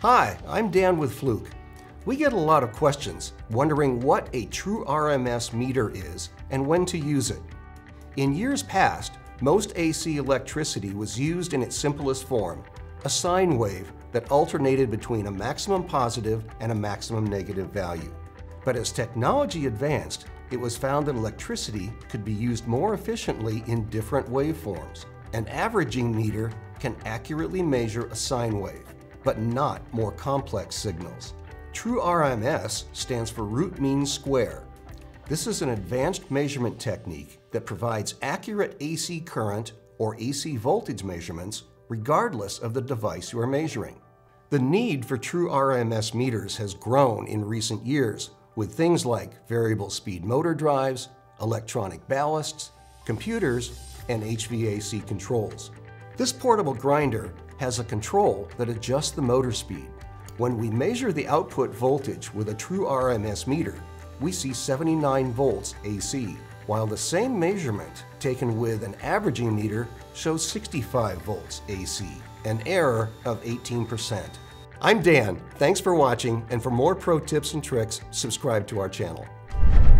Hi, I'm Dan with Fluke. We get a lot of questions wondering what a True-RMS meter is and when to use it. In years past, most AC electricity was used in its simplest form, a sine wave that alternated between a maximum positive and a maximum negative value. But as technology advanced, it was found that electricity could be used more efficiently in different waveforms. An averaging meter can accurately measure a sine wave, but not more complex signals. True-RMS stands for root mean square. This is an advanced measurement technique that provides accurate AC current or AC voltage measurements regardless of the device you are measuring. The need for True-RMS meters has grown in recent years with things like variable speed motor drives, electronic ballasts, computers, and HVAC controls. This portable grinder has a control that adjusts the motor speed. When we measure the output voltage with a True-RMS meter, we see 79 volts AC, while the same measurement taken with an averaging meter shows 65 volts AC, an error of 18%. I'm Dan, thanks for watching, and for more pro tips and tricks, subscribe to our channel.